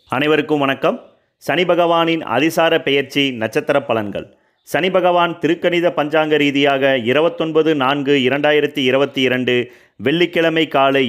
அனைவருக்கும் வணக்கம். சனி பகவானின் அதிசார பெயர்ச்சி நட்சத்திர பலன்கள். சனி பகவான் திருக்கணித பஞ்சாங்க ரீதியாக 29/4/2022 வெள்ளிக்கிழமை காலை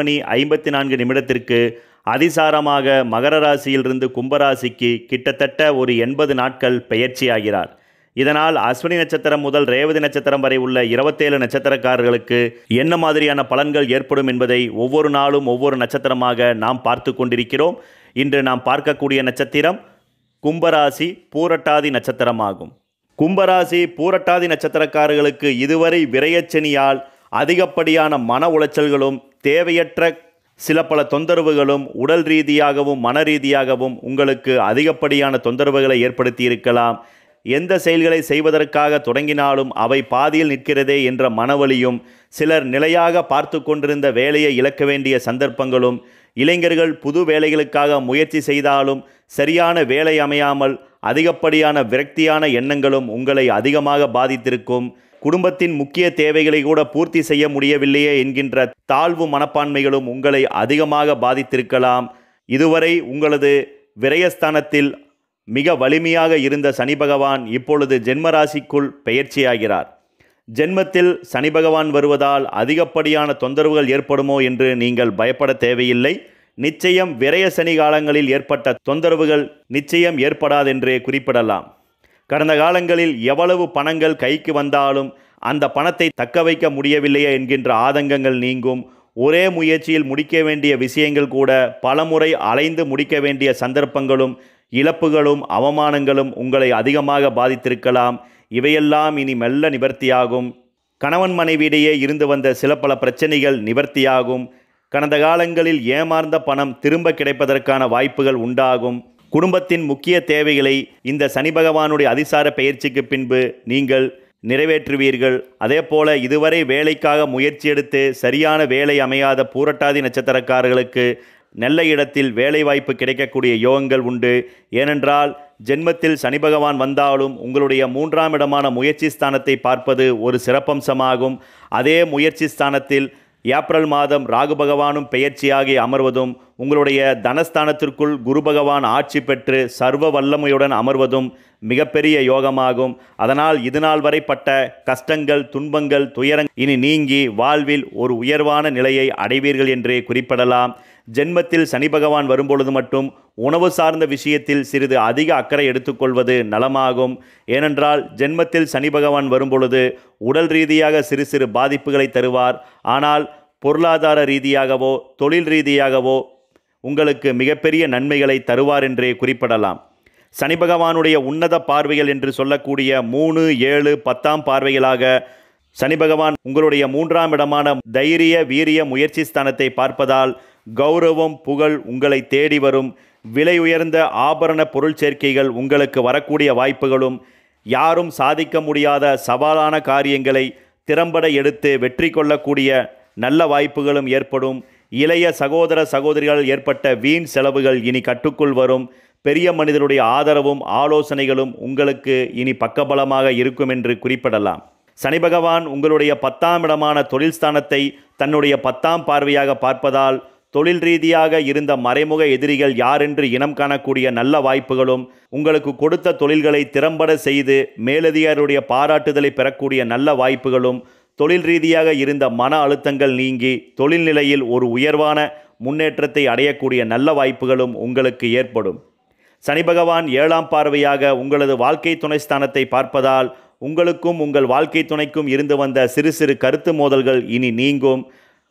7:54 அதிசாரமாக மகர ராசியிலிருந்து கும்பராசிக்கு கிட்டத்தட்ட ஒரு 80 நாட்கள் பெயர்ச்சியாகிறார். இதனால் அஸ்வினி நட்சத்திரம் முதல் ரேவதி நட்சத்திரம் வரை உள்ள 27 நட்சத்திரக்காரர்களுக்கு என்ன மாதிரியான பலன்கள் ஏற்படும் என்பதை ஒவ்வொரு நாளும் ஒவ்வொரு நட்சத்திரமாக நாம் பார்த்து கொண்டிருக்கிறோம். இன்று நாம் பார்க்கக்கூடிய நட்சத்திரம் கும்பராசி பூரட்டாதி நட்சத்திரமாகும். கும்பராசி பூரட்டாதி நட்சத்திரக்காரர்களுக்கு இதுவரை விரயச்சனியால் அதிகப்படியான மன உளைச்சல்களும் தேவையற்ற சில பல தொந்தரவுகளும் உடல் ரீதியாகவும் மன ரீதியாகவும் உங்களுக்கு அதிகப்படியான தொந்தரவுகளை ஏற்படுத்தி இருக்கலாம். எந்த செயல்களை செய்வதற்காக தொடங்கினாலும் அவை பாதியில் நிற்கிறதே என்ற மனவலியும், சிலர் நிலையாக பார்த்து கொண்டிருந்த வேலையை இழக்க வேண்டிய சந்தர்ப்பங்களும், இளைஞர்கள் புது வேலைகளுக்காக முயற்சி செய்தாலும் சரியான வேலை அமையாமல் அதிகப்படியான விரக்தியான எண்ணங்களும் உங்களை அதிகமாக பாதித்திருக்கும். குடும்பத்தின் முக்கிய தேவைகளை கூட பூர்த்தி செய்ய முடியவில்லையே என்கின்ற தாழ்வு மனப்பான்மைகளும் உங்களை அதிகமாக பாதித்திருக்கலாம். இதுவரை உங்களது விரயஸ்தானத்தில் மிக வலிமையாக இருந்த சனி பகவான் இப்பொழுது ஜென்மராசிக்குள் பெயர்ச்சியாகிறார். ஜென்மத்தில் சனி பகவான் வருவதால் அதிகப்படியான தொந்தரவுகள் ஏற்படுமோ என்று நீங்கள் பயப்பட தேவையில்லை. நிச்சயம் விரய சனி காலங்களில் ஏற்பட்ட தொந்தரவுகள் நிச்சயம் ஏற்படாதென்றே குறிப்பிடலாம். கடந்த காலங்களில் எவ்வளவு பணங்கள் கைக்கு வந்தாலும் அந்த பணத்தை தக்க வைக்க முடியவில்லையே என்கின்ற ஆதங்கங்கள் நீங்கும். ஒரே முயற்சியில் முடிக்க வேண்டிய விஷயங்கள் கூட பலமுறை அலைந்து முடிக்க வேண்டிய சந்தர்ப்பங்களும் இழப்புகளும் அவமானங்களும் உங்களை அதிகமாக பாதித்திருக்கலாம். இவையெல்லாம் இனி மெல்ல நிவர்த்தியாகும். கணவன் மனைவியிடையே இருந்து வந்த சில பல பிரச்சனைகள் நிவர்த்தியாகும். கடந்த காலங்களில் ஏமாந்த பணம் திரும்ப கிடைப்பதற்கான வாய்ப்புகள் உண்டாகும். குடும்பத்தின் முக்கிய தேவைகளை இந்த சனி பகவானுடைய அதிசார பெயர்ச்சிக்கு பின்பு நீங்கள் நிறைவேற்றுவீர்கள். அதேபோல இதுவரை வேலைக்காக முயற்சி எடுத்து சரியான வேலை அமையாத பூரட்டாதி நட்சத்திரக்காரர்களுக்கு நல்ல இடத்தில் வேலைவாய்ப்பு கிடைக்கக்கூடிய யோகங்கள் உண்டு. ஏனென்றால் ஜென்மத்தில் சனி பகவான் வந்தாலும் உங்களுடைய 3ஆம் இடமான முயற்சி ஸ்தானத்தை பார்ப்பது ஒரு சிறப்பம்சமாகும். அதே முயற்சி ஸ்தானத்தில் ஏப்ரல் மாதம் ராகு பகவானும் பெயர்ச்சியாகி அமர்வதும், உங்களுடைய தனஸ்தானத்திற்குள் குரு பகவான் ஆட்சி பெற்று சர்வ வல்லமையுடன் அமர்வதும் மிகப்பெரிய யோகமாகும். அதனால் இதுநாள் வரை பட்ட கஷ்டங்கள், துன்பங்கள், துயரங்கள் இனி நீங்கி வாழ்வில் ஒரு உயர்வான நிலையை அடைவீர்கள் என்றே குறிப்பிடலாம். ஜென்மத்தில் சனி பகவான் வரும்பொழுது மட்டும் உணவு சார்ந்த விஷயத்தில் சிறிது அதிக அக்கறை எடுத்துக்கொள்வது நலமாகும். ஏனென்றால் ஜென்மத்தில் சனி பகவான் வரும்பொழுது உடல் ரீதியாக சிறு சிறு பாதிப்புகளை தருவார். ஆனால் பொருளாதார ரீதியாகவோ தொழில் ரீதியாகவோ உங்களுக்கு மிகப்பெரிய நன்மைகளை தருவார் என்றே குறிப்பிடலாம். சனி பகவானுடைய உன்னத பார்வைகள் என்று சொல்லக்கூடிய 3, 7, 10ஆம் பார்வைகளாக சனி பகவான் உங்களுடைய 3ஆம் இடமான தைரிய வீரிய முயற்சி ஸ்தானத்தை பார்ப்பதால் கௌரவம் புகழ் உங்களை தேடி வரும். விலை உயர்ந்த ஆபரண பொருள் சேர்க்கைகள் உங்களுக்கு வரக்கூடிய வாய்ப்புகளும், யாரும் சாதிக்க முடியாத சவாலான காரியங்களை திறம்பட எடுத்து வெற்றி கொள்ளக்கூடிய நல்ல வாய்ப்புகளும் ஏற்படும். இளைய சகோதர சகோதரிகள் ஏற்பட்ட வீண் செலவுகள் இனி கட்டுக்குள் வரும். பெரிய மனிதனுடைய ஆதரவும் ஆலோசனைகளும் உங்களுக்கு இனி பக்கபலமாக இருக்கும் என்று குறிப்பிடலாம். சனி பகவான் உங்களுடைய 10ஆம் இடமான தொழில் ஸ்தானத்தை தன்னுடைய 10ஆம் பார்வையாக பார்ப்பதால் தொழில் ரீதியாக இருந்த மறைமுக எதிரிகள் யாரென்று இனம் காணக்கூடிய நல்ல வாய்ப்புகளும், உங்களுக்கு கொடுத்த தொழில்களை திறம்பட செய்து மேலதிகாரியுடைய பாராட்டுதலை பெறக்கூடிய நல்ல வாய்ப்புகளும், தொழில் ரீதியாக இருந்த மன அழுத்தங்கள் நீங்கி தொழில் நிலையில் ஒரு உயர்வான முன்னேற்றத்தை அடையக்கூடிய நல்ல வாய்ப்புகளும் உங்களுக்கு ஏற்படும். சனி பகவான் 7ஆம் பார்வையாக உங்களது வாழ்க்கை துணை ஸ்தானத்தை பார்ப்பதால் உங்களுக்கும் உங்கள் வாழ்க்கை துணைக்கும் இருந்து வந்த சிறு சிறு கருத்து மோதல்கள் இனி நீங்கும்.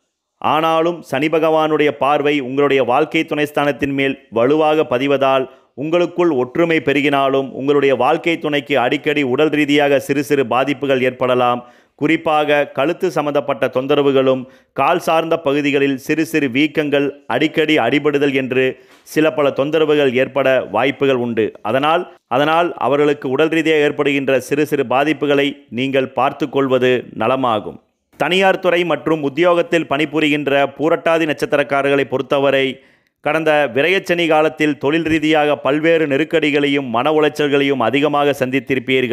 ஆனாலும் சனி பகவானுடைய பார்வை உங்களுடைய வாழ்க்கை துணை ஸ்தானத்தின் மேல் வலுவாக பதிவதால் உங்களுக்குள் ஒற்றுமை பெருகினாலும் உங்களுடைய வாழ்க்கை துணைக்கு அடிக்கடி உடல் ரீதியாக சிறு சிறு பாதிப்புகள் ஏற்படலாம். குறிப்பாக கழுத்து சம்பந்தப்பட்ட தொந்தரவுகளும், கால் சார்ந்த பகுதிகளில் சிறு சிறு வீக்கங்கள், அடிக்கடி அடிபடுதல் என்று சில பல தொந்தரவுகள் ஏற்பட வாய்ப்புகள் உண்டு. அதனால் அவர்களுக்கு உடல் ரீதியாக ஏற்படுகின்ற சிறு சிறு பாதிப்புகளை நீங்கள் பார்த்து கொள்வது நலமாகும். தனியார் துறை மற்றும் உத்தியோகத்தில் பணிபுரிகின்ற பூரட்டாதி நட்சத்திரக்காரர்களை பொறுத்தவரை கடந்த விரயச்சனி காலத்தில் தொழில் ரீதியாக பல்வேறு நெருக்கடிகளையும் மன உளைச்சல்களையும் அதிகமாக சந்தித்திருப்பீர்கள்.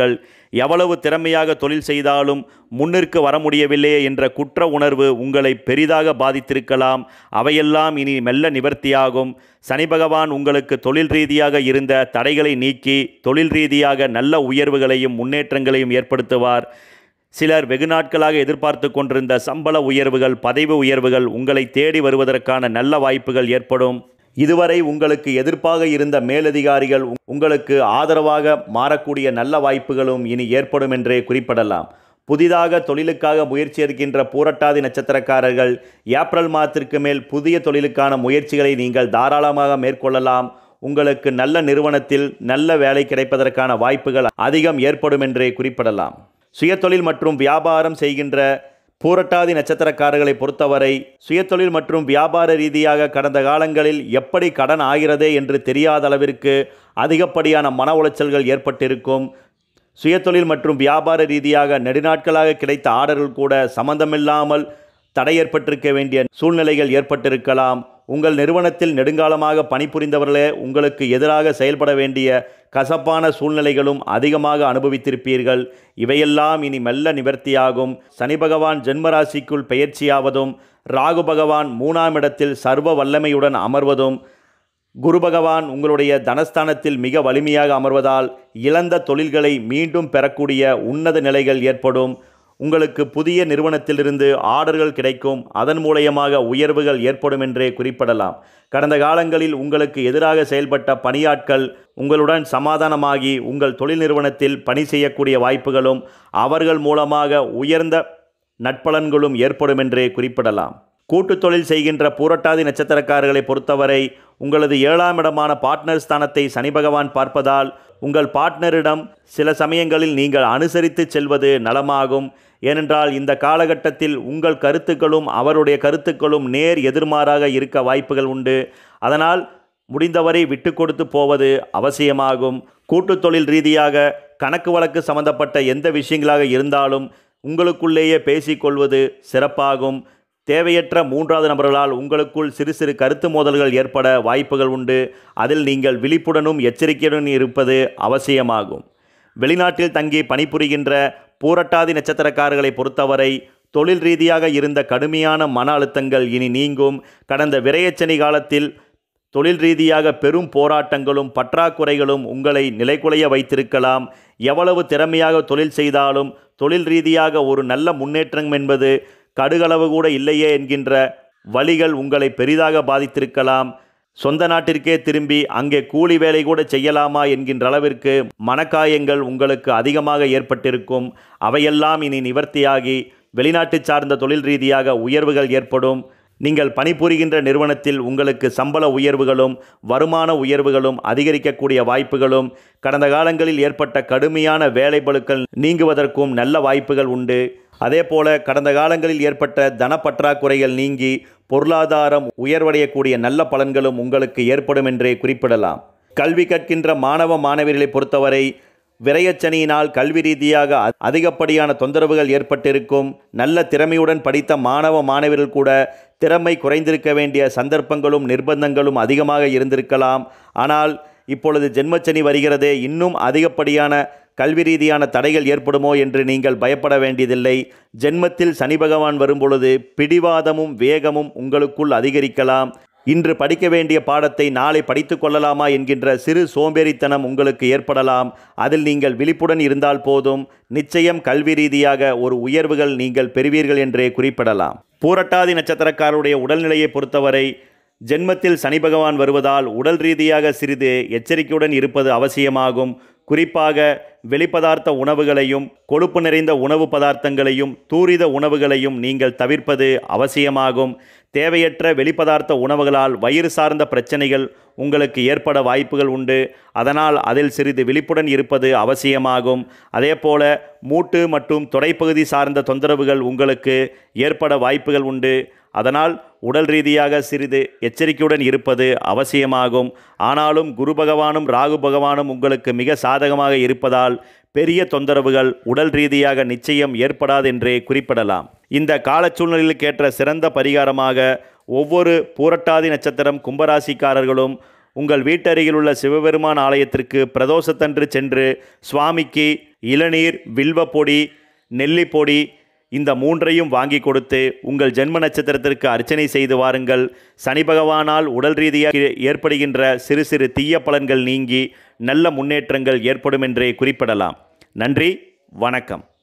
எவ்வளவு திறமையாக தொழில் செய்தாலும் முன்னிற்கு வர முடியவில்லையே என்ற குற்ற உணர்வு உங்களை பெரிதாக பாதித்திருக்கலாம். அவையெல்லாம் இனி மெல்ல நிவர்த்தியாகும். சனி பகவான் உங்களுக்கு தொழில் ரீதியாக இருந்த தடைகளை நீக்கி தொழில் ரீதியாக நல்ல உயர்வுகளையும் முன்னேற்றங்களையும் ஏற்படுத்துவார். சிலர் வெகு நாட்களாக எதிர்பார்த்து கொண்டிருந்த சம்பள உயர்வுகள், பதவி உயர்வுகள் உங்களை தேடி வருவதற்கான நல்ல வாய்ப்புகள் ஏற்படும். இதுவரை உங்களுக்கு எதிர்ப்பாக இருந்த மேலதிகாரிகள் உங்களுக்கு ஆதரவாக மாறக்கூடிய நல்ல வாய்ப்புகளும் இனி ஏற்படும் என்றே குறிப்பிடலாம். புதிதாக தொழிலுக்காக முயற்சி எடுக்கின்ற பூரட்டாதி நட்சத்திரக்காரர்கள் ஏப்ரல் மாதத்திற்கு மேல் புதிய தொழிலுக்கான முயற்சிகளை நீங்கள் தாராளமாக மேற்கொள்ளலாம். உங்களுக்கு நல்ல நிறுவனத்தில் நல்ல வேலை கிடைப்பதற்கான வாய்ப்புகள் அதிகம் ஏற்படும் என்றே குறிப்பிடலாம். சுயதொழில் மற்றும் வியாபாரம் செய்கின்ற பூரட்டாதி நட்சத்திரக்காரர்களை பொறுத்தவரை சுயதொழில் மற்றும் வியாபார ரீதியாக கடந்த காலங்களில் எப்படி கடன் ஆகிறதே என்று தெரியாத அளவிற்கு அதிகப்படியான மன உளைச்சல்கள் ஏற்பட்டிருக்கும். சுயதொழில் மற்றும் வியாபார ரீதியாக நெடுநாட்களாக கிடைத்த ஆர்டர்கள் கூட சம்பந்தமில்லாமல் தடை ஏற்பட்டிருக்க வேண்டிய சூழ்நிலைகள் ஏற்பட்டிருக்கலாம். உங்கள் நிறுவனத்தில் நெடுங்காலமாக பணிபுரிந்தவர்களே உங்களுக்கு எதிராக செயல்பட வேண்டிய கசப்பான சூழ்நிலைகளும் அதிகமாக அனுபவித்திருப்பீர்கள். இவையெல்லாம் இனி மெல்ல நிவர்த்தியாகும். சனி பகவான் ஜென்மராசிக்குள் பெயர்ச்சியாவதும், ராகு பகவான் 3ஆம் இடத்தில் சர்வ வல்லமையுடன் அமர்வதும், குரு பகவான் உங்களுடைய தனஸ்தானத்தில் மிக வலிமையாக அமர்வதால் இழந்த தொழில்களை மீண்டும் பெறக்கூடிய உன்னத நிலைகள் ஏற்படும். உங்களுக்கு புதிய நிறுவனத்திலிருந்து ஆர்டர்கள் கிடைக்கும். அதன் மூலயமாக உயர்வுகள் ஏற்படும் என்றே குறிப்பிடலாம். கடந்த காலங்களில் உங்களுக்கு எதிராக செயல்பட்ட பணியாட்கள் உங்களுடன் சமாதானமாகி உங்கள் தொழில் நிறுவனத்தில் பணி செய்யக்கூடிய வாய்ப்புகளும் அவர்கள் மூலமாக உயர்ந்த நட்பலன்களும் ஏற்படும் என்றே குறிப்பிடலாம். கூட்டு தொழில் செய்கின்ற பூரட்டாதி நட்சத்திரக்காரர்களை பொறுத்தவரை உங்களது 7ஆம் இடமான பார்ட்னர் ஸ்தானத்தை சனி பகவான் பார்ப்பதால் உங்கள் பார்ட்னரிடம் சில சமயங்களில் நீங்கள் அனுசரித்து செல்வது நலமாகும். ஏனென்றால் இந்த காலகட்டத்தில் உங்கள் கருத்துக்களும் அவருடைய கருத்துக்களும் நேர் எதிர்மாறாக இருக்க வாய்ப்புகள் உண்டு. அதனால் முடிந்தவரை விட்டு கொடுத்து போவது அவசியமாகும். கூட்டு தொழில் ரீதியாக கணக்கு வழக்கு சம்பந்தப்பட்ட எந்த விஷயங்களாக இருந்தாலும் உங்களுக்குள்ளேயே பேசிக்கொள்வது சிறப்பாகும். தேவையற்ற 3வது நபர்களால் உங்களுக்குள் சிறு சிறு கருத்து மோதல்கள் ஏற்பட வாய்ப்புகள் உண்டு. அதில் நீங்கள் விழிப்புடனும் எச்சரிக்கையுடன் இருப்பது அவசியமாகும். வெளிநாட்டில் தங்கி பணிபுரிகின்ற பூரட்டாதி நட்சத்திரக்காரர்களை பொறுத்தவரை தொழில் ரீதியாக இருந்த கடுமையான மன அழுத்தங்கள் இனி நீங்கும். கடந்த விரயச்சனி காலத்தில் தொழில் ரீதியாக பெரும் போராட்டங்களும் பற்றாக்குறைகளும் உங்களை நிலைகுலைய வைத்திருக்கலாம். எவ்வளவு திறமையாக தொழில் செய்தாலும் தொழில் ரீதியாக ஒரு நல்ல முன்னேற்றம் என்பது கடுகளவு கூட இல்லையே என்கின்ற வழிகள் உங்களை பெரிதாக பாதித்திருக்கலாம். சொந்த நாட்டிற்கே திரும்பி அங்கே கூலி வேலை கூட செய்யலாமா என்கின்ற அளவிற்கு மனக்காயங்கள் உங்களுக்கு அதிகமாக ஏற்பட்டிருக்கும். அவையெல்லாம் இனி நிவர்த்தியாகி வெளிநாட்டு சார்ந்த தொழில் ரீதியாக உயர்வுகள் ஏற்படும். நீங்கள் பணிபுரிகின்ற நிறுவனத்தில் உங்களுக்கு சம்பள உயர்வுகளும் வருமான உயர்வுகளும் அதிகரிக்கக்கூடிய வாய்ப்புகளும் கடந்த காலங்களில் ஏற்பட்ட கடுமையான வேலைப்பளுக்கள் நீங்குவதற்கும் நல்ல வாய்ப்புகள் உண்டு. அதேபோல கடந்த காலங்களில் ஏற்பட்ட தனப்பற்றாக்குறைகள் நீங்கி பொருளாதாரம் உயர்வடையக்கூடிய நல்ல பலன்களும் உங்களுக்கு ஏற்படும் என்றே குறிப்பிடலாம். கல்வி கற்கின்ற மாணவ மாணவிகளை பொறுத்தவரை விரயச்சனியினால் கல்வி ரீதியாக அதிகப்படியான தொந்தரவுகள் ஏற்பட்டிருக்கும். நல்ல திறமையுடன் படித்த மாணவ மாணவிகள் கூட திறமை குறைந்திருக்க வேண்டிய சந்தர்ப்பங்களும் நிர்பந்தங்களும் அதிகமாக இருந்திருக்கலாம். ஆனால் இப்பொழுது ஜென்மச்சனி வருகிறதே, இன்னும் அதிகப்படியான கல்வி ரீதியான தடைகள் ஏற்படுமோ என்று நீங்கள் பயப்பட வேண்டியதில்லை. ஜென்மத்தில் சனி பகவான் வரும்பொழுது பிடிவாதமும் வேகமும் உங்களுக்குள் அதிகரிக்கலாம். இன்று படிக்க வேண்டிய பாடத்தை நாளை படித்து கொள்ளலாமா என்கின்ற சிறு சோம்பேறித்தனம் உங்களுக்கு ஏற்படலாம். அதில் நீங்கள் விழிப்புடன் இருந்தால் போதும். நிச்சயம் கல்வி ரீதியாக ஒரு உயர்வுகள் நீங்கள் பெறுவீர்கள் என்றே குறிப்பிடலாம். பூரட்டாதி நட்சத்திரக்காரருடைய உடல்நிலையை பொறுத்தவரை ஜென்மத்தில் சனி பகவான் வருவதால் உடல் ரீதியாக சிறிது எச்சரிக்கையுடன் இருப்பது அவசியமாகும். குறிப்பாக வெளிப்பதார்த்த உணவுகளையும் கொழுப்பு நிறைந்த உணவு பதார்த்தங்களையும் தூரித உணவுகளையும் நீங்கள் தவிர்ப்பது அவசியமாகும். தேவையற்ற வெளிப்பதார்த்த உணவுகளால் வயிறு சார்ந்த பிரச்சனைகள் உங்களுக்கு ஏற்பட வாய்ப்புகள் உண்டு. அதனால் அதில் சிறிது விழிப்புடன் இருப்பது அவசியமாகும். அதேபோல மூட்டு மற்றும் தொடைப்பகுதி சார்ந்த தொந்தரவுகள் உங்களுக்கு ஏற்பட வாய்ப்புகள் உண்டு. அதனால் உடல் ரீதியாக சிறிது எச்சரிக்கையுடன் இருப்பது அவசியமாகும். ஆனாலும் குரு பகவானும் ராகு பகவானும் உங்களுக்கு மிக சாதகமாக இருப்பதால் பெரிய தொந்தரவுகள் உடல் ரீதியாக நிச்சயம் ஏற்படாது என்றே குறிப்பிடலாம். இந்த கால சூழ்நிலைகளுக்கேற்ற சிறந்த பரிகாரமாக ஒவ்வொரு பூரட்டாதி நட்சத்திரம் கும்பராசிக்காரர்களும் உங்கள் வீட்டருகில் உள்ள சிவபெருமான் ஆலயத்திற்கு பிரதோஷத்தன்று சென்று சுவாமிக்கு இளநீர், வில்வப்பொடி, நெல்லிப்பொடி இந்த மூன்றையும் வாங்கி கொடுத்து உங்கள் ஜென்ம நட்சத்திரத்திற்கு அர்ச்சனை செய்து வாருங்கள். சனி பகவானால் உடல் ரீதியாக ஏற்படுகின்ற சிறு சிறு தீய பலன்கள் நீங்கி நல்ல முன்னேற்றங்கள் ஏற்படும் என்றே குறிப்பிடலாம். நன்றி, வணக்கம்.